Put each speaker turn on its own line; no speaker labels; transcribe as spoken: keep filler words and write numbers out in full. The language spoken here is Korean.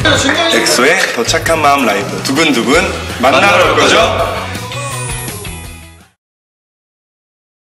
엑소의 더 착한 마음 라이브 두근두근 만나러 올 거죠?